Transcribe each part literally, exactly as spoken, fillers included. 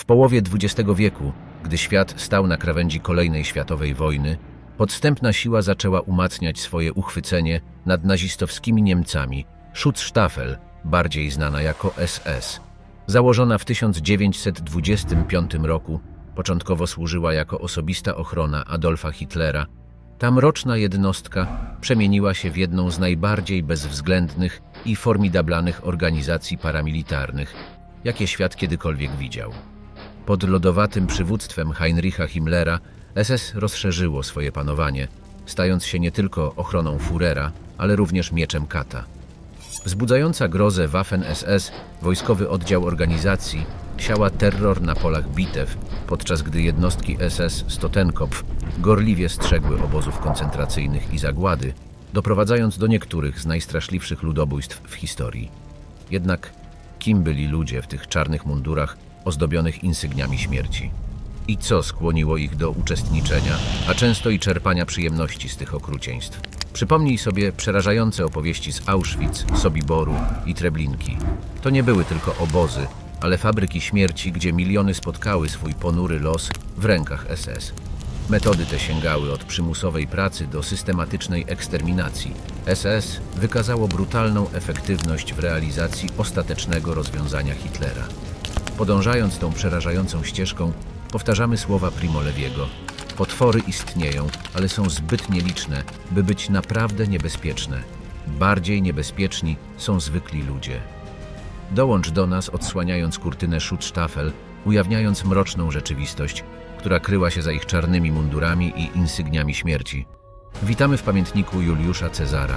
W połowie dwudziestego wieku, gdy świat stał na krawędzi kolejnej światowej wojny, podstępna siła zaczęła umacniać swoje uchwycenie nad nazistowskimi Niemcami. Schutzstaffel, bardziej znana jako S S, założona w tysiąc dziewięćset dwudziestym piątym roku, początkowo służyła jako osobista ochrona Adolfa Hitlera. Ta mroczna jednostka przemieniła się w jedną z najbardziej bezwzględnych i formidablanych organizacji paramilitarnych, jakie świat kiedykolwiek widział. Pod lodowatym przywództwem Heinricha Himmlera S S rozszerzyło swoje panowanie, stając się nie tylko ochroną Führera, ale również mieczem kata. Wzbudzająca grozę Waffen-S S, wojskowy oddział organizacji, siała terror na polach bitew, podczas gdy jednostki S S z Totenkopf gorliwie strzegły obozów koncentracyjnych i zagłady, doprowadzając do niektórych z najstraszliwszych ludobójstw w historii. Jednak kim byli ludzie w tych czarnych mundurach ozdobionych insygniami śmierci? I co skłoniło ich do uczestniczenia, a często i czerpania przyjemności z tych okrucieństw? Przypomnij sobie przerażające opowieści z Auschwitz, Sobiboru i Treblinki. To nie były tylko obozy, ale fabryki śmierci, gdzie miliony spotkały swój ponury los w rękach S S. Metody te sięgały od przymusowej pracy do systematycznej eksterminacji. S S wykazało brutalną efektywność w realizacji ostatecznego rozwiązania Hitlera. Podążając tą przerażającą ścieżką, powtarzamy słowa Primo Leviego. Potwory istnieją, ale są zbyt nieliczne, by być naprawdę niebezpieczne. Bardziej niebezpieczni są zwykli ludzie. Dołącz do nas, odsłaniając kurtynę Schutzstaffel, ujawniając mroczną rzeczywistość, która kryła się za ich czarnymi mundurami i insygniami śmierci. Witamy w pamiętniku Juliusza Cezara.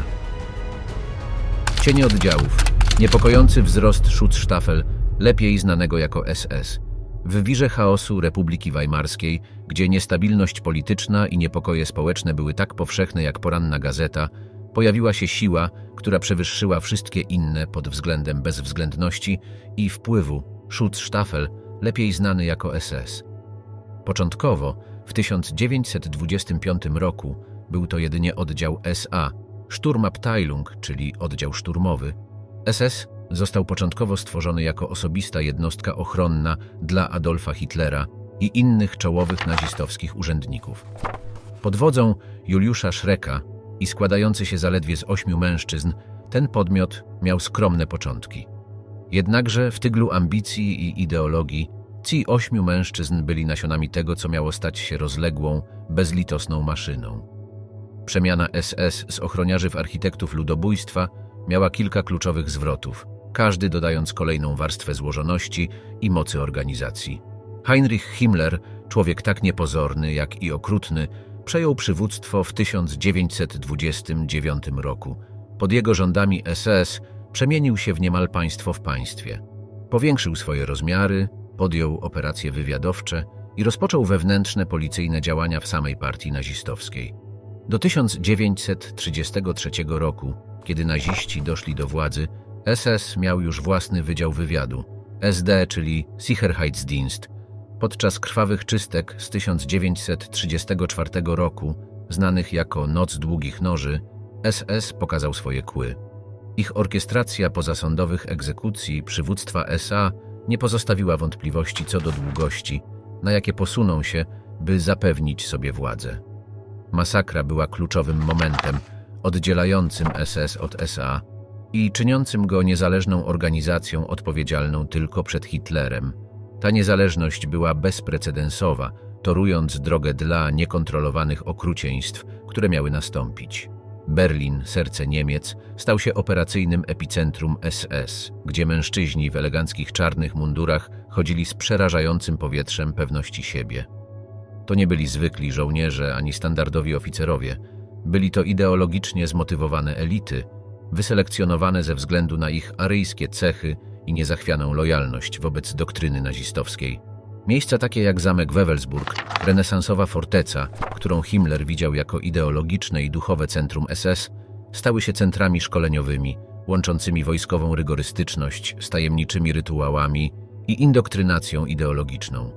Cienie oddziałów. Niepokojący wzrost Schutzstaffel, lepiej znanego jako S S. W wirze chaosu Republiki Weimarskiej, gdzie niestabilność polityczna i niepokoje społeczne były tak powszechne jak poranna gazeta, pojawiła się siła, która przewyższyła wszystkie inne pod względem bezwzględności i wpływu. Schutzstaffel, lepiej znany jako S S. Początkowo, w tysiąc dziewięćset dwudziestym piątym roku, był to jedynie oddział S A, Sturmabteilung, czyli oddział szturmowy. S S został początkowo stworzony jako osobista jednostka ochronna dla Adolfa Hitlera i innych czołowych nazistowskich urzędników. Pod wodzą Juliusza Schrecka i składający się zaledwie z ośmiu mężczyzn, ten podmiot miał skromne początki. Jednakże w tyglu ambicji i ideologii ci ośmiu mężczyzn byli nasionami tego, co miało stać się rozległą, bezlitosną maszyną. Przemiana S S z ochroniarzy w architektów ludobójstwa miała kilka kluczowych zwrotów, każdy dodając kolejną warstwę złożoności i mocy organizacji. Heinrich Himmler, człowiek tak niepozorny, jak i okrutny, przejął przywództwo w tysiąc dziewięćset dwudziestym dziewiątym roku. Pod jego rządami S S przemienił się w niemal państwo w państwie. Powiększył swoje rozmiary, podjął operacje wywiadowcze i rozpoczął wewnętrzne policyjne działania w samej partii nazistowskiej. Do tysiąc dziewięćset trzydziestego trzeciego roku, kiedy naziści doszli do władzy, S S miał już własny wydział wywiadu, S D, czyli Sicherheitsdienst. Podczas krwawych czystek z tysiąc dziewięćset trzydziestego czwartego roku, znanych jako Noc Długich Noży, S S pokazał swoje kły. Ich orkiestracja pozasądowych egzekucji przywództwa S A nie pozostawiła wątpliwości co do długości, na jakie posuną się, by zapewnić sobie władzę. Masakra była kluczowym momentem oddzielającym S S od S A i czyniącym go niezależną organizacją odpowiedzialną tylko przed Hitlerem. Ta niezależność była bezprecedensowa, torując drogę dla niekontrolowanych okrucieństw, które miały nastąpić. Berlin, serce Niemiec, stał się operacyjnym epicentrum S S, gdzie mężczyźni w eleganckich czarnych mundurach chodzili z przerażającym powietrzem pewności siebie. To nie byli zwykli żołnierze ani standardowi oficerowie. Byli to ideologicznie zmotywowane elity, wyselekcjonowane ze względu na ich aryjskie cechy i niezachwianą lojalność wobec doktryny nazistowskiej. Miejsca takie jak zamek Wewelsburg, renesansowa forteca, którą Himmler widział jako ideologiczne i duchowe centrum S S, stały się centrami szkoleniowymi, łączącymi wojskową rygorystyczność z tajemniczymi rytuałami i indoktrynacją ideologiczną.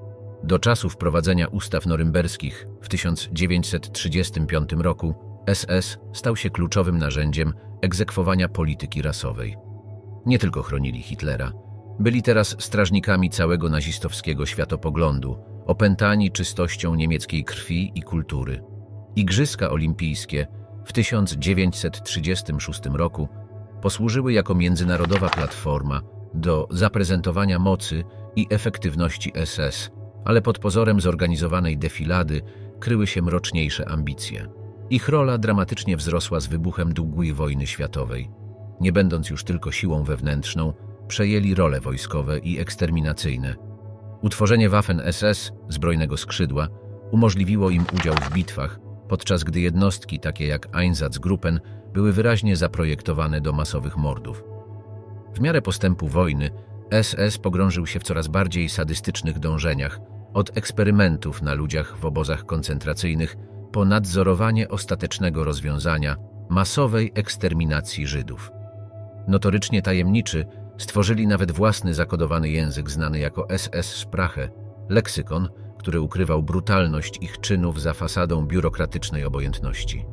Do czasu wprowadzenia ustaw norymberskich w tysiąc dziewięćset trzydziestym piątym roku S S stał się kluczowym narzędziem egzekwowania polityki rasowej. Nie tylko chronili Hitlera, Byli teraz strażnikami całego nazistowskiego światopoglądu, opętani czystością niemieckiej krwi i kultury. Igrzyska olimpijskie w tysiąc dziewięćset trzydziestym szóstym roku posłużyły jako międzynarodowa platforma do zaprezentowania mocy i efektywności S S, ale pod pozorem zorganizowanej defilady kryły się mroczniejsze ambicje. Ich rola dramatycznie wzrosła z wybuchem drugiej wojny światowej. Nie będąc już tylko siłą wewnętrzną, przejęli role wojskowe i eksterminacyjne. Utworzenie Waffen S S, zbrojnego skrzydła, umożliwiło im udział w bitwach, podczas gdy jednostki takie jak Einsatzgruppen były wyraźnie zaprojektowane do masowych mordów. W miarę postępu wojny S S pogrążył się w coraz bardziej sadystycznych dążeniach, od eksperymentów na ludziach w obozach koncentracyjnych po nadzorowanie ostatecznego rozwiązania masowej eksterminacji Żydów. Notorycznie tajemniczy stworzyli nawet własny zakodowany język znany jako S S-Sprache, leksykon, który ukrywał brutalność ich czynów za fasadą biurokratycznej obojętności.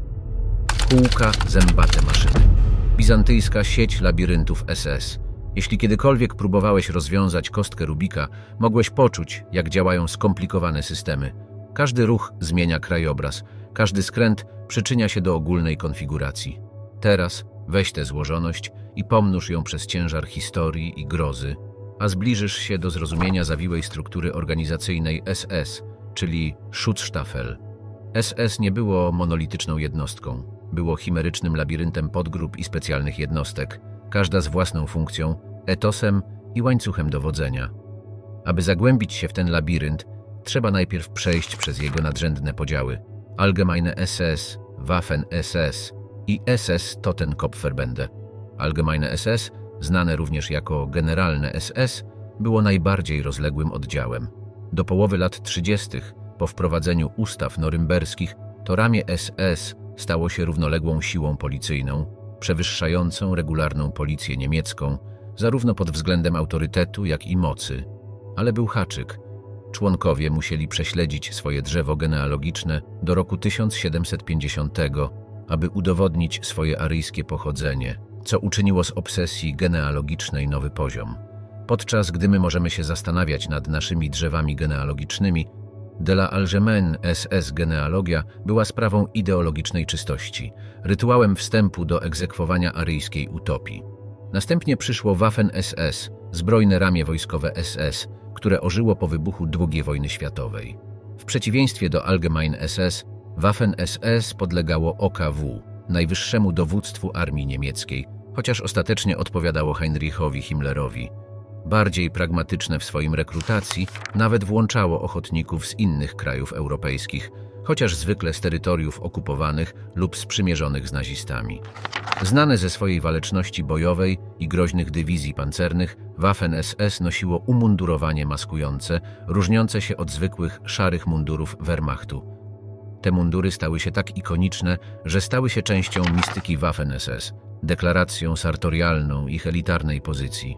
Kółka, zębate maszyny. Bizantyjska sieć labiryntów S S. Jeśli kiedykolwiek próbowałeś rozwiązać kostkę Rubika, mogłeś poczuć, jak działają skomplikowane systemy. Każdy ruch zmienia krajobraz, każdy skręt przyczynia się do ogólnej konfiguracji. Teraz weź tę złożoność i pomnóż ją przez ciężar historii i grozy, a zbliżysz się do zrozumienia zawiłej struktury organizacyjnej S S, czyli Schutzstaffel. S S nie było monolityczną jednostką, było chimerycznym labiryntem podgrup i specjalnych jednostek, każda z własną funkcją, etosem i łańcuchem dowodzenia. Aby zagłębić się w ten labirynt, trzeba najpierw przejść przez jego nadrzędne podziały: Allgemeine S S, Waffen S S i S S Totenkopfverbände. Allgemeine S S, znane również jako Generalne S S, było najbardziej rozległym oddziałem. Do połowy lat trzydziestych, po wprowadzeniu ustaw norymberskich, to ramię S S stało się równoległą siłą policyjną, przewyższającą regularną policję niemiecką, zarówno pod względem autorytetu, jak i mocy. Ale był haczyk. Członkowie musieli prześledzić swoje drzewo genealogiczne do roku tysiąc siedemset pięćdziesiątego, aby udowodnić swoje aryjskie pochodzenie, co uczyniło z obsesji genealogicznej nowy poziom. Podczas gdy my możemy się zastanawiać nad naszymi drzewami genealogicznymi, de la Allgemeine S S genealogia była sprawą ideologicznej czystości, rytuałem wstępu do egzekwowania aryjskiej utopii. Następnie przyszło Waffen S S, zbrojne ramię wojskowe S S, które ożyło po wybuchu drugiej wojny światowej. W przeciwieństwie do Allgemeine S S, Waffen S S podlegało O K W, najwyższemu dowództwu armii niemieckiej, chociaż ostatecznie odpowiadało Heinrichowi Himmlerowi. Bardziej pragmatyczne w swoim rekrutacji, nawet włączało ochotników z innych krajów europejskich, chociaż zwykle z terytoriów okupowanych lub sprzymierzonych z nazistami. Znane ze swojej waleczności bojowej i groźnych dywizji pancernych, Waffen S S nosiło umundurowanie maskujące, różniące się od zwykłych szarych mundurów Wehrmachtu. Te mundury stały się tak ikoniczne, że stały się częścią mistyki Waffen S S, deklaracją sartorialną ich elitarnej pozycji.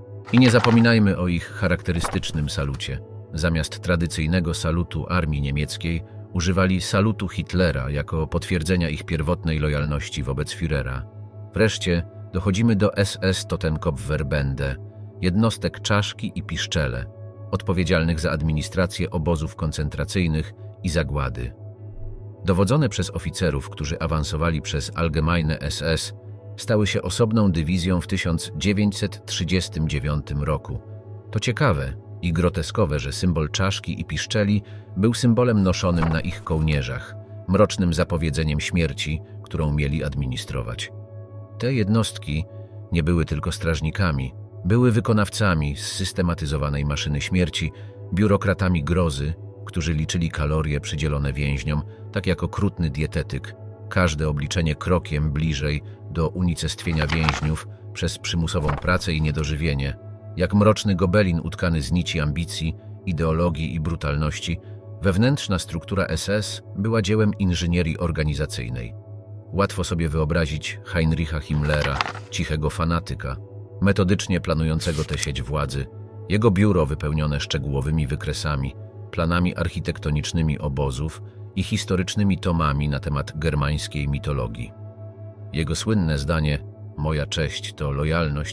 I nie zapominajmy o ich charakterystycznym salucie. Zamiast tradycyjnego salutu armii niemieckiej używali salutu Hitlera jako potwierdzenia ich pierwotnej lojalności wobec Führera. Wreszcie dochodzimy do S S Totenkopfverbände, jednostek czaszki i piszczele, odpowiedzialnych za administrację obozów koncentracyjnych i zagłady. Dowodzone przez oficerów, którzy awansowali przez Allgemeine S S, stały się osobną dywizją w tysiąc dziewięćset trzydziestym dziewiątym roku. To ciekawe i groteskowe, że symbol czaszki i piszczeli był symbolem noszonym na ich kołnierzach, mrocznym zapowiedzeniem śmierci, którą mieli administrować. Te jednostki nie były tylko strażnikami, były wykonawcami zsystematyzowanej maszyny śmierci, biurokratami grozy, którzy liczyli kalorie przydzielone więźniom, tak jak okrutny dietetyk, każde obliczenie krokiem bliżej do unicestwienia więźniów przez przymusową pracę i niedożywienie. Jak mroczny gobelin utkany z nici ambicji, ideologii i brutalności, wewnętrzna struktura S S była dziełem inżynierii organizacyjnej. Łatwo sobie wyobrazić Heinricha Himmlera, cichego fanatyka, metodycznie planującego tę sieć władzy, jego biuro wypełnione szczegółowymi wykresami, planami architektonicznymi obozów i historycznymi tomami na temat germańskiej mitologii. Jego słynne zdanie „Moja cześć to lojalność”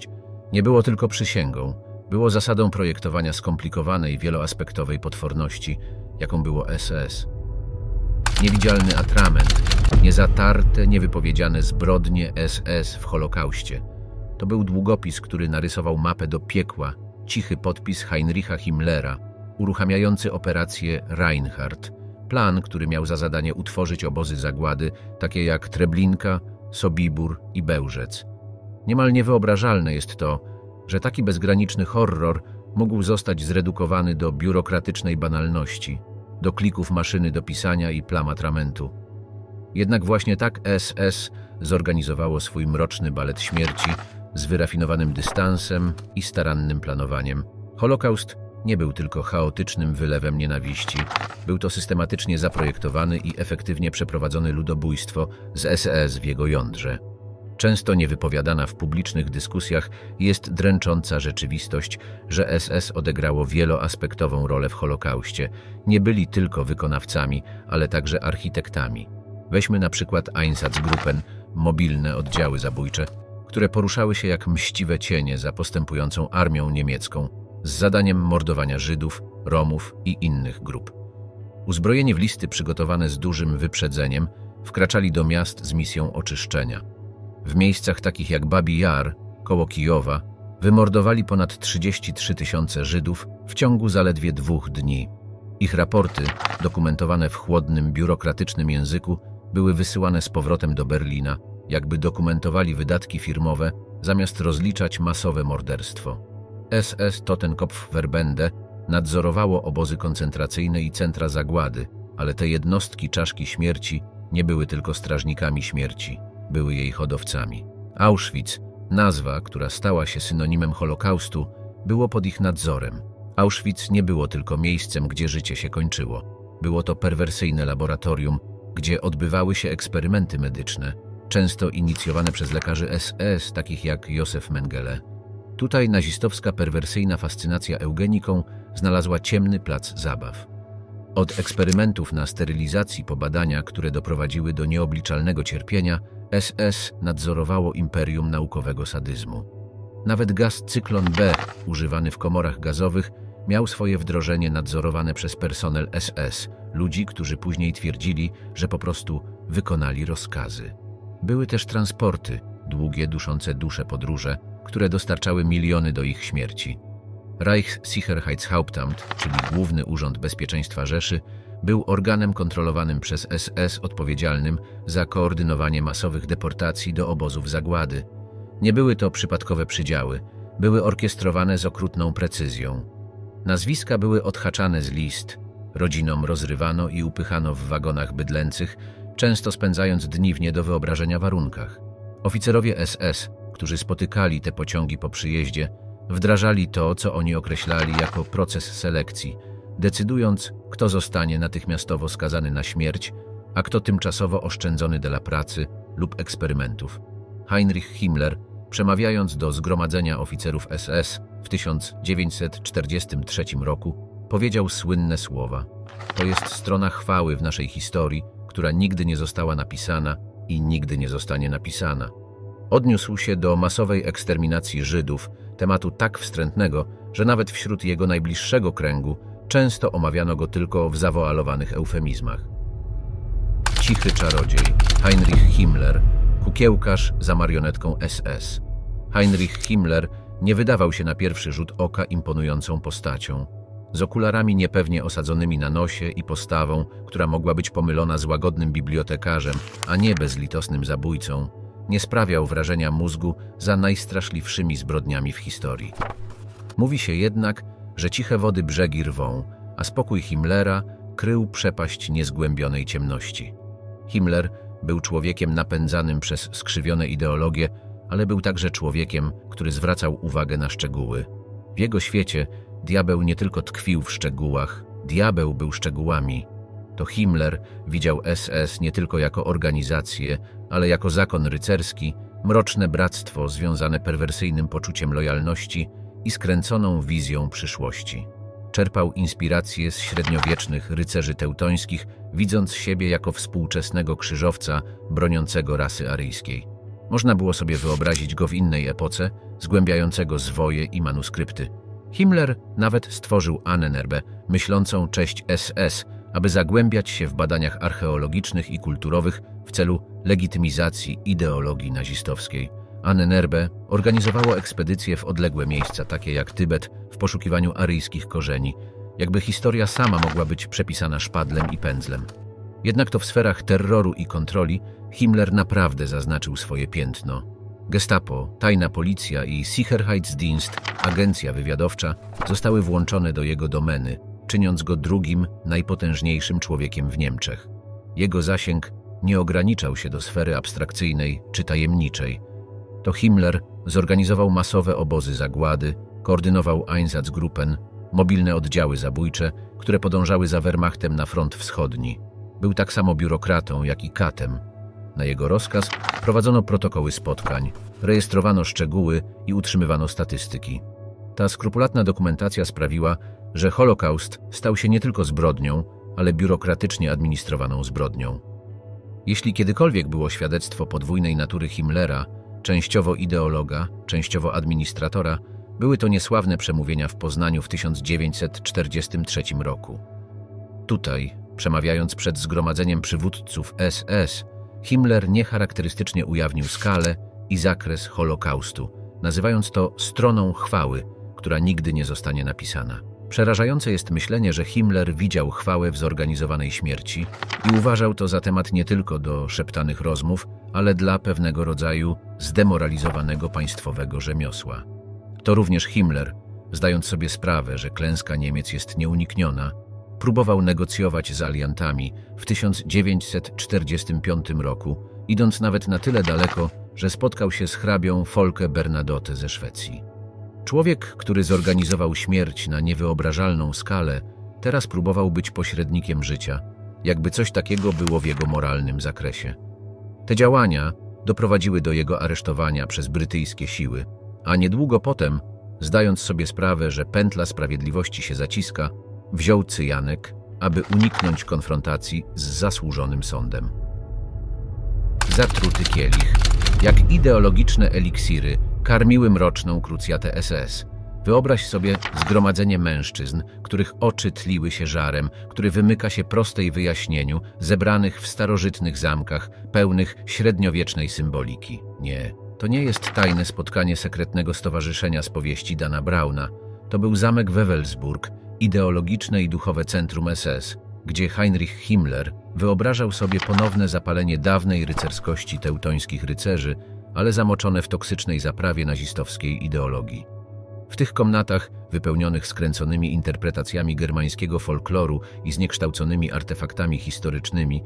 Nie było tylko przysięgą, było zasadą projektowania skomplikowanej, wieloaspektowej potworności, jaką było S S. Niewidzialny atrament, niezatarte, niewypowiedziane zbrodnie S S w Holokauście. To był długopis, który narysował mapę do piekła, cichy podpis Heinricha Himmlera, uruchamiający operację Reinhardt, plan, który miał za zadanie utworzyć obozy zagłady, takie jak Treblinka, Sobibór i Bełżec. Niemal niewyobrażalne jest to, że taki bezgraniczny horror mógł zostać zredukowany do biurokratycznej banalności, do klików maszyny do pisania i plam atramentu. Jednak właśnie tak S S zorganizowało swój mroczny balet śmierci z wyrafinowanym dystansem i starannym planowaniem. Holokaust nie był tylko chaotycznym wylewem nienawiści, był to systematycznie zaprojektowany i efektywnie przeprowadzony ludobójstwo z S S w jego jądrze. Często niewypowiadana w publicznych dyskusjach jest dręcząca rzeczywistość, że S S odegrało wieloaspektową rolę w Holokauście. Nie byli tylko wykonawcami, ale także architektami. Weźmy na przykład Einsatzgruppen, mobilne oddziały zabójcze, które poruszały się jak mściwe cienie za postępującą armią niemiecką, z zadaniem mordowania Żydów, Romów i innych grup. Uzbrojeni w listy przygotowane z dużym wyprzedzeniem, wkraczali do miast z misją oczyszczenia. W miejscach takich jak Babi Jar, koło Kijowa, wymordowali ponad trzydzieści trzy tysiące Żydów w ciągu zaledwie dwóch dni. Ich raporty, dokumentowane w chłodnym, biurokratycznym języku, były wysyłane z powrotem do Berlina, jakby dokumentowali wydatki firmowe, zamiast rozliczać masowe morderstwo. S S Totenkopfverbände nadzorowało obozy koncentracyjne i centra zagłady, ale te jednostki czaszki śmierci nie były tylko strażnikami śmierci, były jej hodowcami. Auschwitz, nazwa, która stała się synonimem Holokaustu, było pod ich nadzorem. Auschwitz nie było tylko miejscem, gdzie życie się kończyło. Było to perwersyjne laboratorium, gdzie odbywały się eksperymenty medyczne, często inicjowane przez lekarzy S S, takich jak Józef Mengele. Tutaj nazistowska perwersyjna fascynacja eugeniką znalazła ciemny plac zabaw. Od eksperymentów na sterylizacji po badania, które doprowadziły do nieobliczalnego cierpienia, S S nadzorowało imperium naukowego sadyzmu. Nawet gaz cyklon B, używany w komorach gazowych, miał swoje wdrożenie nadzorowane przez personel S S, ludzi, którzy później twierdzili, że po prostu wykonali rozkazy. Były też transporty, długie, duszące dusze podróże, które dostarczały miliony do ich śmierci. Reichssicherheitshauptamt, czyli Główny Urząd Bezpieczeństwa Rzeszy, był organem kontrolowanym przez S S odpowiedzialnym za koordynowanie masowych deportacji do obozów zagłady. Nie były to przypadkowe przydziały, były orkiestrowane z okrutną precyzją. Nazwiska były odhaczane z list, rodzinom rozrywano i upychano w wagonach bydlęcych, często spędzając dni w nie do wyobrażenia warunkach. Oficerowie S S, którzy spotykali te pociągi po przyjeździe, wdrażali to, co oni określali jako proces selekcji, decydując, kto zostanie natychmiastowo skazany na śmierć, a kto tymczasowo oszczędzony dla pracy lub eksperymentów. Heinrich Himmler, przemawiając do zgromadzenia oficerów S S w tysiąc dziewięćset czterdziestym trzecim roku, powiedział słynne słowa: to jest strona chwały w naszej historii, która nigdy nie została napisana i nigdy nie zostanie napisana. Odniósł się do masowej eksterminacji Żydów, tematu tak wstrętnego, że nawet wśród jego najbliższego kręgu często omawiano go tylko w zawoalowanych eufemizmach. Cichy czarodziej, Heinrich Himmler, kukiełkarz za marionetką S S. Heinrich Himmler nie wydawał się na pierwszy rzut oka imponującą postacią. Z okularami niepewnie osadzonymi na nosie i postawą, która mogła być pomylona z łagodnym bibliotekarzem, a nie bezlitosnym zabójcą, nie sprawiał wrażenia mózgu za najstraszliwszymi zbrodniami w historii. Mówi się jednak, że ciche wody brzegi rwą, a spokój Himmlera krył przepaść niezgłębionej ciemności. Himmler był człowiekiem napędzanym przez skrzywione ideologie, ale był także człowiekiem, który zwracał uwagę na szczegóły. W jego świecie diabeł nie tylko tkwił w szczegółach, diabeł był szczegółami. To Himmler widział S S nie tylko jako organizację, ale jako zakon rycerski, mroczne bractwo związane perwersyjnym poczuciem lojalności i skręconą wizją przyszłości. Czerpał inspiracje z średniowiecznych rycerzy teutońskich, widząc siebie jako współczesnego krzyżowca broniącego rasy aryjskiej. Można było sobie wyobrazić go w innej epoce, zgłębiającego zwoje i manuskrypty. Himmler nawet stworzył Ahnenerbe, myślącą cześć S S, aby zagłębiać się w badaniach archeologicznych i kulturowych w celu legitymizacji ideologii nazistowskiej. Ahnenerbe organizowało ekspedycje w odległe miejsca, takie jak Tybet, w poszukiwaniu aryjskich korzeni, jakby historia sama mogła być przepisana szpadlem i pędzlem. Jednak to w sferach terroru i kontroli Himmler naprawdę zaznaczył swoje piętno. Gestapo, tajna policja i Sicherheitsdienst, agencja wywiadowcza, zostały włączone do jego domeny, czyniąc go drugim, najpotężniejszym człowiekiem w Niemczech. Jego zasięg nie ograniczał się do sfery abstrakcyjnej czy tajemniczej. To Himmler zorganizował masowe obozy zagłady, koordynował Einsatzgruppen, mobilne oddziały zabójcze, które podążały za Wehrmachtem na front wschodni. Był tak samo biurokratą, jak i katem. Na jego rozkaz prowadzono protokoły spotkań, rejestrowano szczegóły i utrzymywano statystyki. Ta skrupulatna dokumentacja sprawiła, że Holokaust stał się nie tylko zbrodnią, ale biurokratycznie administrowaną zbrodnią. Jeśli kiedykolwiek było świadectwo podwójnej natury Himmlera, częściowo ideologa, częściowo administratora, były to niesławne przemówienia w Poznaniu w tysiąc dziewięćset czterdziestym trzecim roku. Tutaj, przemawiając przed zgromadzeniem przywódców S S, Himmler niecharakterystycznie ujawnił skalę i zakres Holokaustu, nazywając to stroną chwały, która nigdy nie zostanie napisana. Przerażające jest myślenie, że Himmler widział chwałę w zorganizowanej śmierci i uważał to za temat nie tylko do szeptanych rozmów, ale dla pewnego rodzaju zdemoralizowanego państwowego rzemiosła. To również Himmler, zdając sobie sprawę, że klęska Niemiec jest nieunikniona, próbował negocjować z aliantami w tysiąc dziewięćset czterdziestym piątym roku, idąc nawet na tyle daleko, że spotkał się z hrabią Folke Bernadotte ze Szwecji. Człowiek, który zorganizował śmierć na niewyobrażalną skalę, teraz próbował być pośrednikiem życia, jakby coś takiego było w jego moralnym zakresie. Te działania doprowadziły do jego aresztowania przez brytyjskie siły, a niedługo potem, zdając sobie sprawę, że pętla sprawiedliwości się zaciska, wziął cyjanek, aby uniknąć konfrontacji z zasłużonym sądem. Zatruty kielich, jak ideologiczne eliksiry, karmiły mroczną krucjatę S S. Wyobraź sobie zgromadzenie mężczyzn, których oczy tliły się żarem, który wymyka się prostej wyjaśnieniu, zebranych w starożytnych zamkach, pełnych średniowiecznej symboliki. Nie, to nie jest tajne spotkanie sekretnego stowarzyszenia z powieści Dana Brauna. To był zamek Wewelsburg, ideologiczne i duchowe centrum S S, gdzie Heinrich Himmler wyobrażał sobie ponowne zapalenie dawnej rycerskości teutońskich rycerzy, ale zamoczone w toksycznej zaprawie nazistowskiej ideologii. W tych komnatach, wypełnionych skręconymi interpretacjami germańskiego folkloru i zniekształconymi artefaktami historycznymi,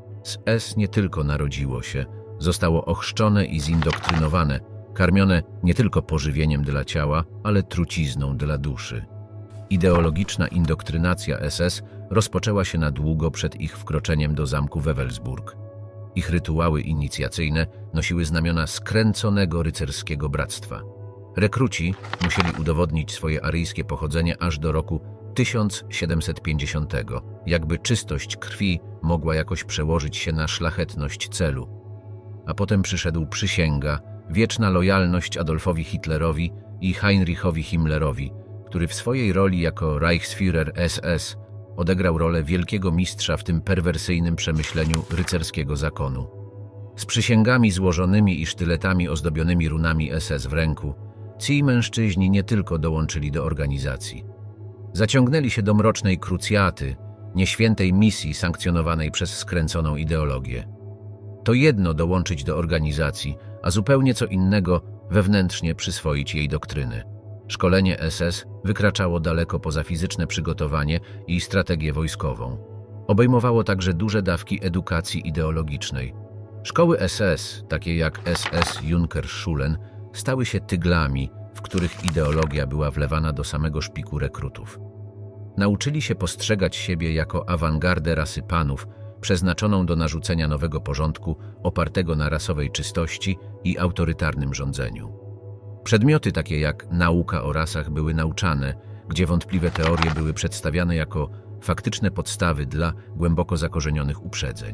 S S nie tylko narodziło się, zostało ochrzczone i zindoktrynowane, karmione nie tylko pożywieniem dla ciała, ale trucizną dla duszy. Ideologiczna indoktrynacja S S rozpoczęła się na długo przed ich wkroczeniem do zamku Wewelsburg. Ich rytuały inicjacyjne nosiły znamiona skręconego rycerskiego bractwa. Rekruci musieli udowodnić swoje aryjskie pochodzenie aż do roku tysiąc siedemset pięćdziesiątego, jakby czystość krwi mogła jakoś przełożyć się na szlachetność celu. A potem przyszedł przysięga, wieczna lojalność Adolfowi Hitlerowi i Heinrichowi Himmlerowi, który w swojej roli jako Reichsführer S S odegrał rolę wielkiego mistrza w tym perwersyjnym przemyśleniu rycerskiego zakonu. Z przysięgami złożonymi i sztyletami ozdobionymi runami S S w ręku, ci mężczyźni nie tylko dołączyli do organizacji. Zaciągnęli się do mrocznej krucjaty, nieświętej misji sankcjonowanej przez skręconą ideologię. To jedno dołączyć do organizacji, a zupełnie co innego wewnętrznie przyswoić jej doktryny. Szkolenie S S wykraczało daleko poza fizyczne przygotowanie i strategię wojskową. Obejmowało także duże dawki edukacji ideologicznej. Szkoły S S, takie jak S S Junkerschulen, stały się tyglami, w których ideologia była wlewana do samego szpiku rekrutów. Nauczyli się postrzegać siebie jako awangardę rasy panów, przeznaczoną do narzucenia nowego porządku opartego na rasowej czystości i autorytarnym rządzeniu. Przedmioty takie jak nauka o rasach były nauczane, gdzie wątpliwe teorie były przedstawiane jako faktyczne podstawy dla głęboko zakorzenionych uprzedzeń.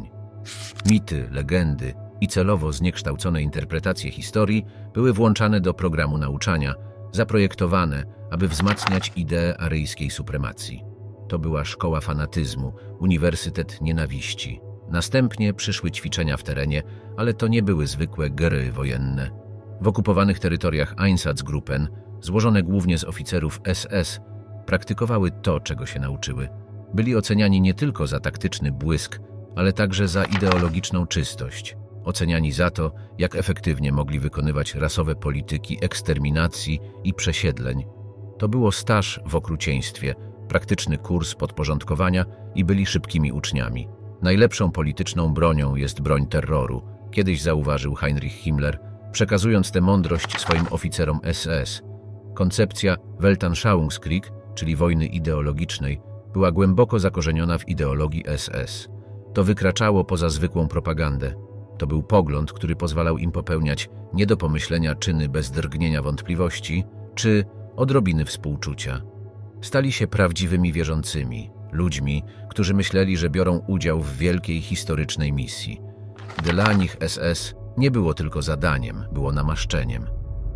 Mity, legendy i celowo zniekształcone interpretacje historii były włączane do programu nauczania, zaprojektowane, aby wzmacniać ideę aryjskiej supremacji. To była szkoła fanatyzmu, uniwersytet nienawiści. Następnie przyszły ćwiczenia w terenie, ale to nie były zwykłe gry wojenne. W okupowanych terytoriach Einsatzgruppen, złożone głównie z oficerów S S, praktykowały to, czego się nauczyły. Byli oceniani nie tylko za taktyczny błysk, ale także za ideologiczną czystość. Oceniani za to, jak efektywnie mogli wykonywać rasowe polityki eksterminacji i przesiedleń. To było staż w okrucieństwie, praktyczny kurs podporządkowania i byli szybkimi uczniami. Najlepszą polityczną bronią jest broń terroru, kiedyś zauważył Heinrich Himmler, przekazując tę mądrość swoim oficerom S S. Koncepcja Weltanschauungskrieg, czyli wojny ideologicznej, była głęboko zakorzeniona w ideologii S S. To wykraczało poza zwykłą propagandę. To był pogląd, który pozwalał im popełniać nie do pomyślenia czyny bez drgnienia wątpliwości czy odrobiny współczucia. Stali się prawdziwymi wierzącymi, ludźmi, którzy myśleli, że biorą udział w wielkiej historycznej misji. Dla nich S S nie było tylko zadaniem, było namaszczeniem.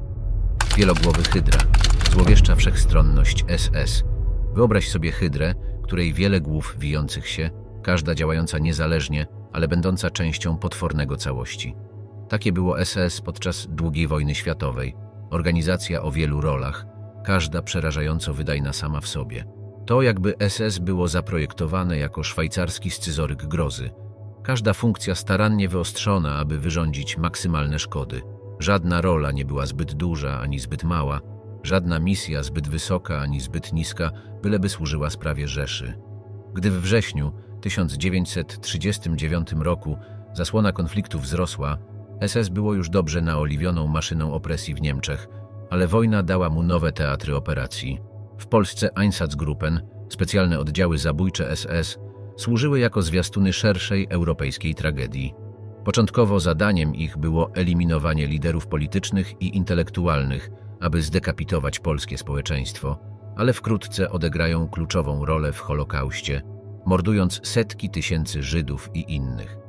Wielogłowy hydra, złowieszcza wszechstronność S S. Wyobraź sobie hydrę, której wiele głów wijących się, każda działająca niezależnie, ale będąca częścią potwornego całości. Takie było S S podczas drugiej wojny światowej. Organizacja o wielu rolach, każda przerażająco wydajna sama w sobie. To jakby S S było zaprojektowane jako szwajcarski scyzoryk grozy. Każda funkcja starannie wyostrzona, aby wyrządzić maksymalne szkody. Żadna rola nie była zbyt duża ani zbyt mała, żadna misja zbyt wysoka ani zbyt niska, byleby służyła sprawie Rzeszy. Gdy w wrześniu tysiąc dziewięćset trzydziestym dziewiątym roku zasłona konfliktu wzrosła, S S było już dobrze naoliwioną maszyną opresji w Niemczech, ale wojna dała mu nowe teatry operacji. W Polsce Einsatzgruppen, specjalne oddziały zabójcze S S, służyły jako zwiastuny szerszej europejskiej tragedii. Początkowo zadaniem ich było eliminowanie liderów politycznych i intelektualnych, aby zdekapitować polskie społeczeństwo, ale wkrótce odegrają kluczową rolę w Holokauście, mordując setki tysięcy Żydów i innych.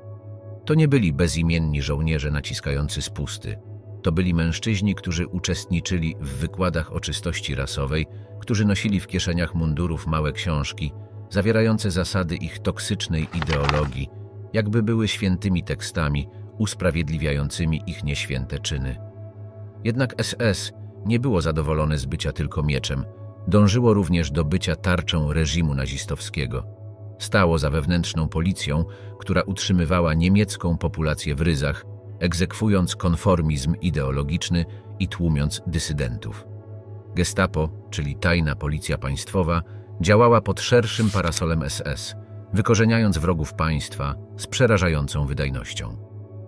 To nie byli bezimienni żołnierze naciskający spusty. To byli mężczyźni, którzy uczestniczyli w wykładach o czystości rasowej, którzy nosili w kieszeniach mundurów małe książki, zawierające zasady ich toksycznej ideologii, jakby były świętymi tekstami usprawiedliwiającymi ich nieświęte czyny. Jednak S S nie było zadowolone z bycia tylko mieczem, dążyło również do bycia tarczą reżimu nazistowskiego. Stało za wewnętrzną policją, która utrzymywała niemiecką populację w ryzach, egzekwując konformizm ideologiczny i tłumiąc dysydentów. Gestapo, czyli tajna policja państwowa, działała pod szerszym parasolem S S, wykorzeniając wrogów państwa z przerażającą wydajnością.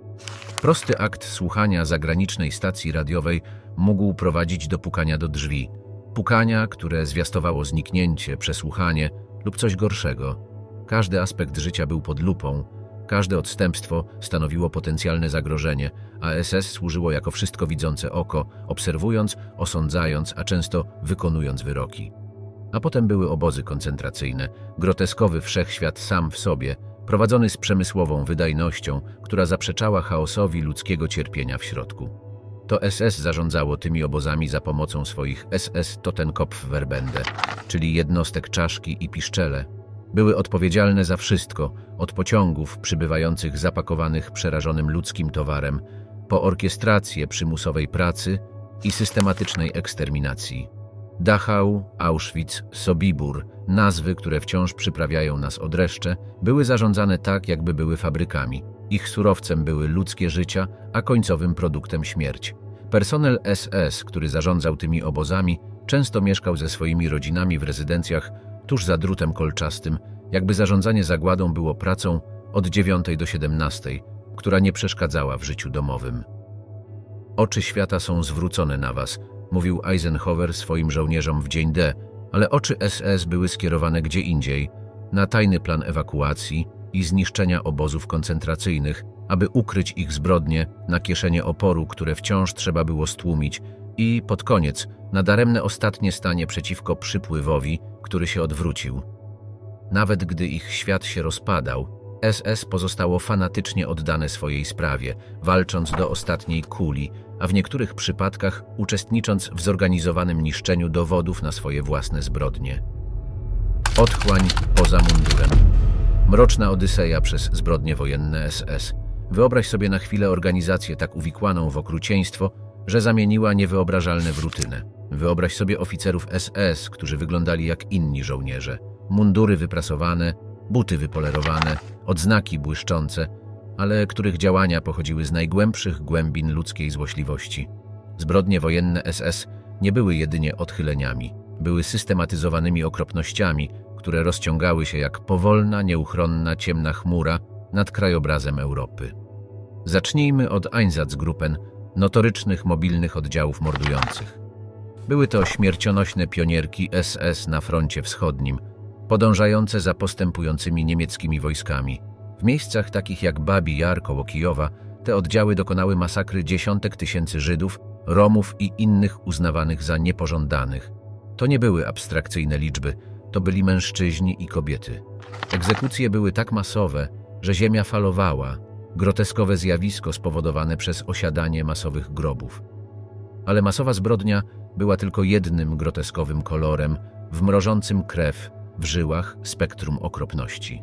Prosty akt słuchania zagranicznej stacji radiowej mógł prowadzić do pukania do drzwi, pukania, które zwiastowało zniknięcie, przesłuchanie lub coś gorszego. Każdy aspekt życia był pod lupą, każde odstępstwo stanowiło potencjalne zagrożenie, a S S służyło jako wszystko widzące oko, obserwując, osądzając, a często wykonując wyroki. A potem były obozy koncentracyjne, groteskowy wszechświat sam w sobie, prowadzony z przemysłową wydajnością, która zaprzeczała chaosowi ludzkiego cierpienia w środku. To S S zarządzało tymi obozami za pomocą swoich S S Totenkopfverbände, czyli jednostek czaszki i piszczele. Były odpowiedzialne za wszystko, od pociągów przybywających zapakowanych przerażonym ludzkim towarem, po orkiestrację przymusowej pracy i systematycznej eksterminacji. Dachau, Auschwitz, Sobibór, nazwy, które wciąż przyprawiają nas o dreszcze, były zarządzane tak, jakby były fabrykami. Ich surowcem były ludzkie życia, a końcowym produktem śmierć. Personel S S, który zarządzał tymi obozami, często mieszkał ze swoimi rodzinami w rezydencjach tuż za drutem kolczastym, jakby zarządzanie zagładą było pracą od dziewiątej do siedemnastej, która nie przeszkadzała w życiu domowym. Oczy świata są zwrócone na was, mówił Eisenhower swoim żołnierzom w dzień D, ale oczy S S były skierowane gdzie indziej, na tajny plan ewakuacji i zniszczenia obozów koncentracyjnych, aby ukryć ich zbrodnie na kieszenie oporu, które wciąż trzeba było stłumić i, pod koniec, na daremne ostatnie stanie przeciwko przypływowi, który się odwrócił. Nawet gdy ich świat się rozpadał, S S pozostało fanatycznie oddane swojej sprawie, walcząc do ostatniej kuli, a w niektórych przypadkach uczestnicząc w zorganizowanym niszczeniu dowodów na swoje własne zbrodnie. Otchłań poza mundurem. Mroczna odyseja przez zbrodnie wojenne S S. Wyobraź sobie na chwilę organizację tak uwikłaną w okrucieństwo, że zamieniła niewyobrażalne w rutynę. Wyobraź sobie oficerów S S, którzy wyglądali jak inni żołnierze. Mundury wyprasowane, buty wypolerowane, odznaki błyszczące, ale których działania pochodziły z najgłębszych głębin ludzkiej złośliwości. Zbrodnie wojenne S S nie były jedynie odchyleniami, były systematyzowanymi okropnościami, które rozciągały się jak powolna, nieuchronna, ciemna chmura nad krajobrazem Europy. Zacznijmy od Einsatzgruppen, notorycznych mobilnych oddziałów mordujących. Były to śmiercionośne pionierki S S na froncie wschodnim, podążające za postępującymi niemieckimi wojskami. W miejscach takich jak Babi Jar koło Kijowa te oddziały dokonały masakry dziesiątek tysięcy Żydów, Romów i innych uznawanych za niepożądanych. To nie były abstrakcyjne liczby, to byli mężczyźni i kobiety. Egzekucje były tak masowe, że ziemia falowała, groteskowe zjawisko spowodowane przez osiadanie masowych grobów. Ale masowa zbrodnia była tylko jednym groteskowym kolorem w mrożącym krew w żyłach spektrum okropności.